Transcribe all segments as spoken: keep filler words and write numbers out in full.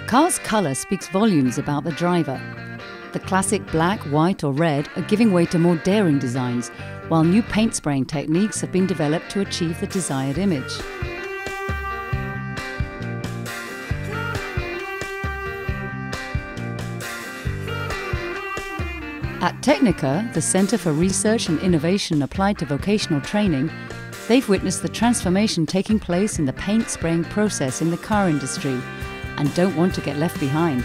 car's colour speaks volumes about the driver. The classic black, white or red are giving way to more daring designs, while new paint spraying techniques have been developed to achieve the desired image. At Technica, the Centre for Research and Innovation applied to vocational training, they've witnessed the transformation taking place in the paint spraying process in the car industry and don't want to get left behind.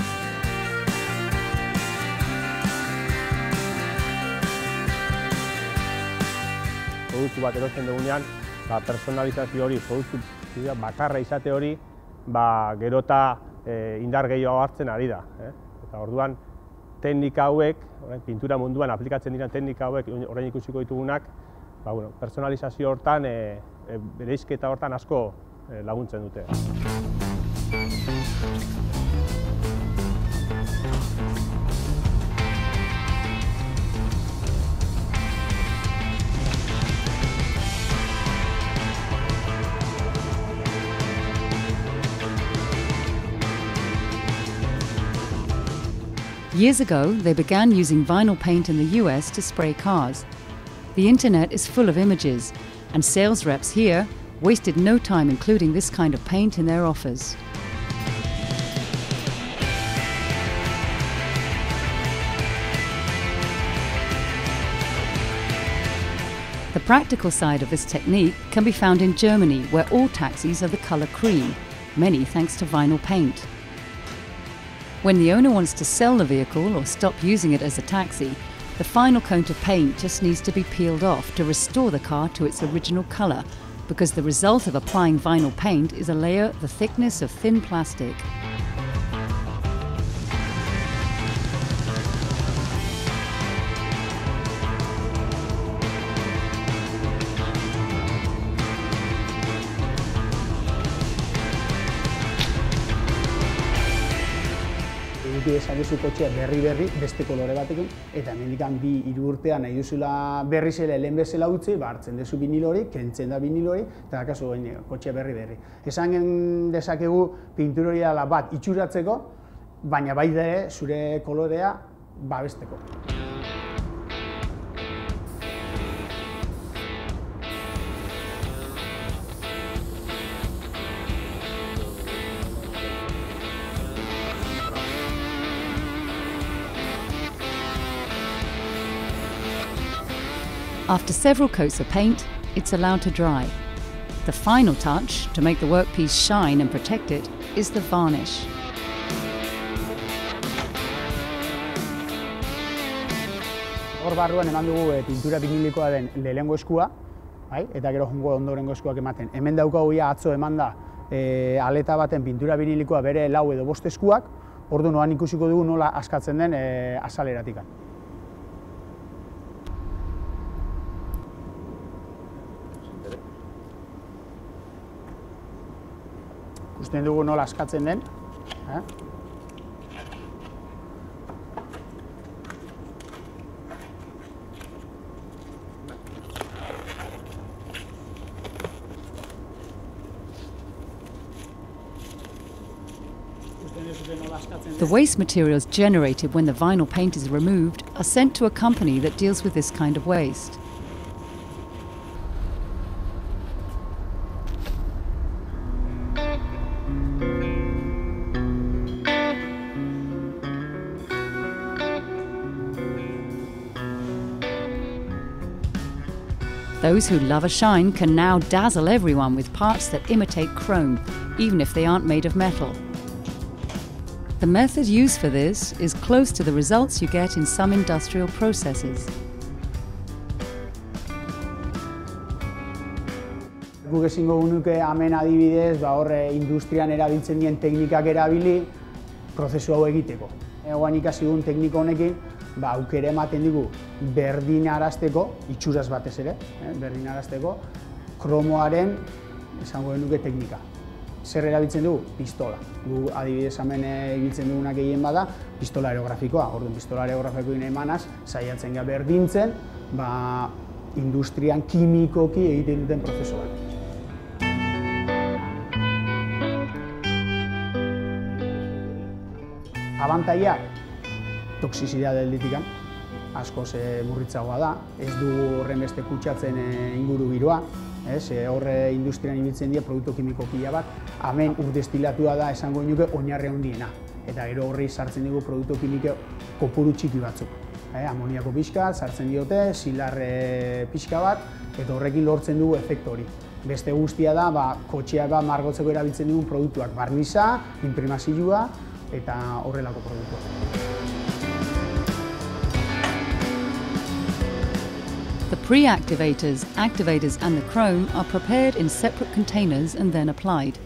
Produktu bat erosten dugunean, ba, personalizazio hori, produktu bakarra izate hori, ba, gerota e, indar gehiago hartzen ari da. Eh? Eta orduan, teknika hauek, orain, pintura munduan aplikatzen diren teknika hauek, orain ikusiko ditugunak, ba, bueno, personalizazio hortan, e, e, bereizketa hortan asko e, laguntzen dute. Years ago, they began using vinyl paint in the U S to spray cars. The internet is full of images, and sales reps here wasted no time including this kind of paint in their offers. The practical side of this technique can be found in Germany, where all taxis are the colour cream, many thanks to vinyl paint. When the owner wants to sell the vehicle or stop using it as a taxi, the final coat of paint just needs to be peeled off to restore the car to its original colour, because the result of applying vinyl paint is a layer the thickness of thin plastic. Esan duzu kotxea berri-berri beste kolore batekin, eta hemendikan bi hiru urtean nahi duzula berri zela lehen bezala utzi, ba hartzen duzu vinil hori, kentzen da vinil hori, eta dakazu kotxea berri-berri. Esan dezakegu pintura hori dela bat itxuratzeko, baina baita ere zure kolorea babesteko. After several coats of paint, it's allowed to dry. The final touch, to make the workpiece shine and protect it, is the varnish. Hor barruan eman dugu pintura vinilikoa den lehenengo eskua, eta gero jongo ondorengo eskuak ematen. Hemen daukagu ia atzo eman da aleta baten pintura vinilikoa bere lau edo bost eskuak, ordu noan ikusiko dugu nola askatzen den azaleratikan. Ikusten dugu nola askatzen den. The waste materials generated when the vinyl paint is removed are sent to a company that deals with this kind of waste. Those who love a shine can now dazzle everyone with parts that imitate chrome, even if they aren't made of metal. The method used for this is close to the results you get in some industrial processes. Guk ezingo genuke hemen adibidez, ba hor industrian erabiltzen dien teknikak erabili prozesu hau egiteko. Egoan ikasi dugun teknika honekin, ba aukera ematen digu berdinarazteko, itxuraz batez ere, berdinarazteko kromoaren esango genuke teknika. Zer erabiltzen dugu? Pistola. Gu adibidez hemen ibiltzen duguna gehien bada, pistola aerografikoa. Orduan pistola aerografikoa emanaz, saiatzen gara berdintzen, ba industrian kimikoki egiten duten prozesuak. Abantaiak, toxizitate aldetikan, askoz murritzagoa da, ez du horren beste kutsatzen inguru giroa, horre industrian ibiltzen dira produktu kimiko pila bat, hemen ur destilatua da esango nuke oinarri handiena, eta gero horri sartzen dugu produktu kimiko kopuru txiki batzuk. Amoniako pixka, sartzen diote, zilar pixka bat, eta horrekin lortzen dugu efektu hori. Beste guztia da, kotxeak bat margotzeko erabiltzen dugun produktuak, barniza, imprimazioa eta horrelako produktuak. The pre-activators, activators and the chrome are prepared in separate containers and then applied.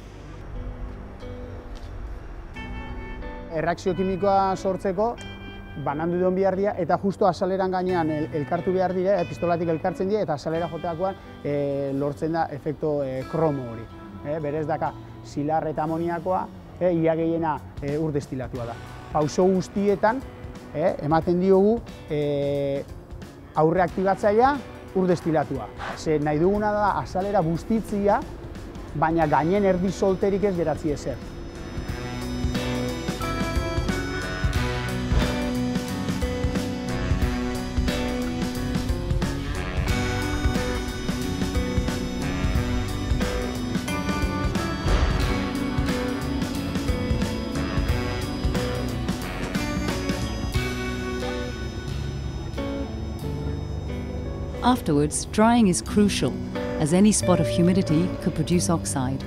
Erreakzio kimikoa sortzeko banandu dion behar dira eta justo azaleran gainean elkartu behar dira, pistolatik elkartzen dira eta azalera joteakoan lortzen da efektu kromo hori. Berez daka zilar eta amoniakoa ia gehiena ur destilatua da. Pauso guztietan ematen diogu aurre aktibatzailea ur destilatua. Ze nahi duguna da azalera bustitzia, baina gainen erdi solterik ez geratzi ezer. Afterwards, drying is crucial, as any spot of humidity could produce oxide.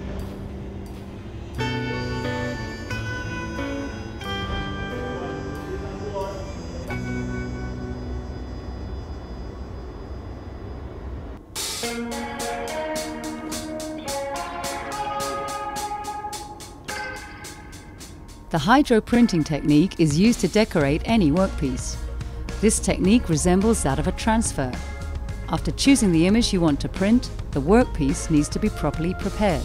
The hydro-printing technique is used to decorate any workpiece. This technique resembles that of a transfer. After choosing the image you want to print, the workpiece needs to be properly prepared.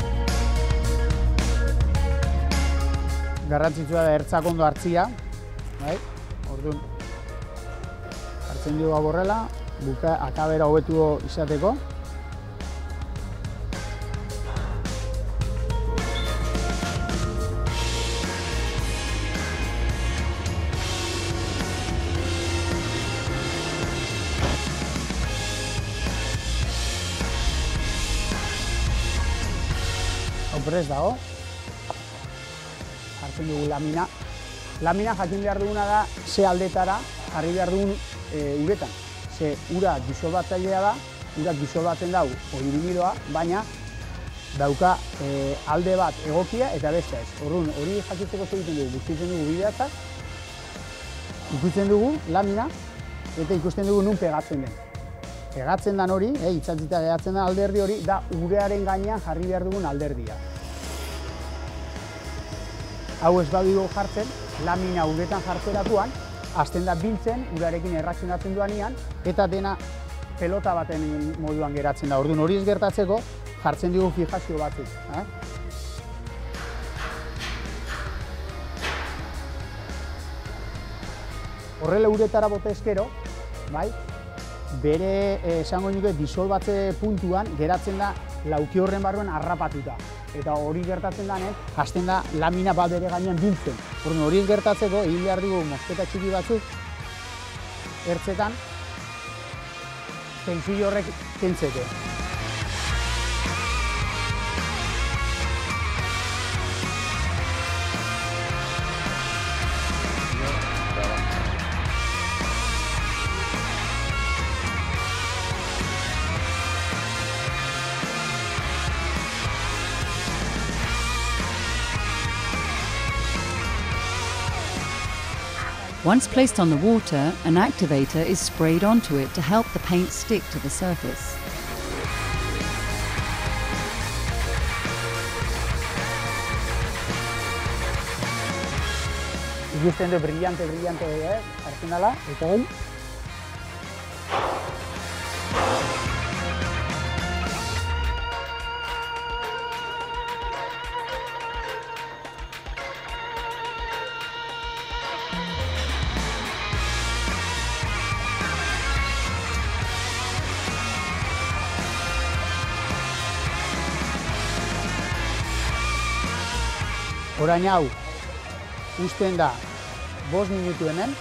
Garrantzitsua da ertzak ondo hartzia, bai? Orduan, hartzen dugu horrela, buka akabera hobetu izateko. Prest dago, hartzen dugu lamina. Lamina jakin behar duguna da ze aldetara jarri behar dugun uretan. Ze ura disolbatzailea da, ura disolbatzen dau olibiniloa, baina dauka alde bat egokia eta beste ez. Orduan, hori jakitzeko egiten dugu, bustitzen dugu bideatzak, ikusten dugu lamina eta ikusten dugu nun pegatzen den. Pegatzen den hori, itzatzita gehatzen den alderdi hori, da urearen gainean jarri behar dugun alderdia. Hau ez badigu jartzen, lamina uretan jartzerakoan, hasten da biltzen, urarekin erreakzionatzen duanean, eta dena pelota baten moduan geratzen da. Orduan hori ez gertatzeko, jartzen dugu fijazio batzuk. Horrela uretara bota eskero, bere esango nuke disolbatze puntuan geratzen da lauki horren barruan harrapatuta. Eta hori gertatzen denean, hasten da lamina bat bere gainean biltzen. Hori gertatzeko, egin behar dugu mosketa txiki batzuk, ertzetan, tentsio horrek kentzeko. Once placed on the water, an activator is sprayed onto it to help the paint stick to the surface. Ikusten du brillante, brillante, hartzen dela, eta hori. Orain hau, Uzten da bost minutu hemen.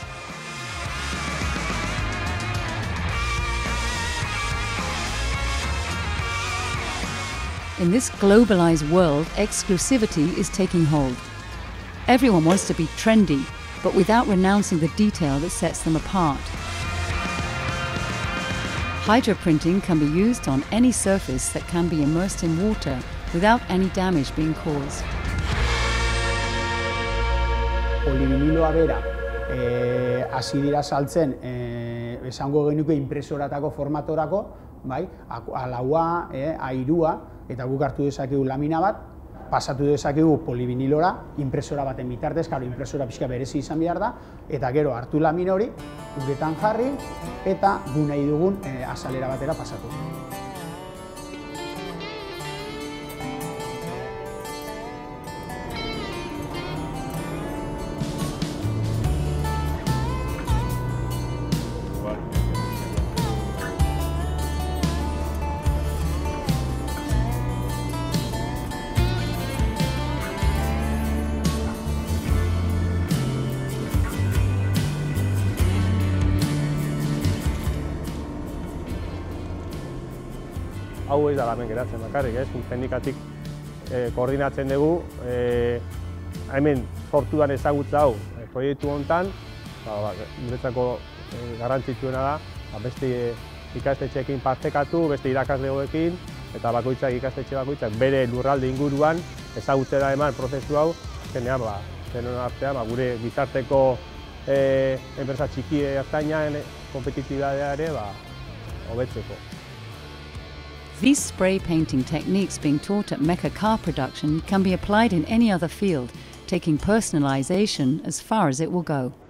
In this globalized world, exclusivity is taking hold. Everyone wants to be trendy, but without renouncing the detail that sets them apart. Hydroprinting can be used on any surface that can be immersed in water without any damage being caused. Polibiniloa bera eh, hasi dira saltzen eh, esango genuke impresoratako formatorako, bai, alaua, eh, airua, eta guk hartu dezakegu lamina bat, pasatu dezakegu polibinilora, impresora baten bitartez, karo, impresora pixka berezi izan behar da, eta gero hartu lamina hori, uretan jarri, eta gu nahi dugun eh, azalera batera pasatu. Hau ez da hemen geratzen bakarrik, ez? Teknikatik eh, koordinatzen dugu, eh, hemen sortu den ezagutza hau eh, proiektu honetan, ba, ba, niretzako eh, garrantzitsuena da, ba, beste ikastetxeekin partekatu, beste irakaslegoekin, eta bakoitzak ikastetxe bakoitzak bere lurralde inguruan ezagutzera eman prozesu hau, zenean, ba, denon artean, ba, gure gizarteko eh, enpresa txiki ertainan kompetitibitatea ere ba, hobetzeko. These spray painting techniques being taught at Mecca Car Production can be applied in any other field, taking personalization as far as it will go.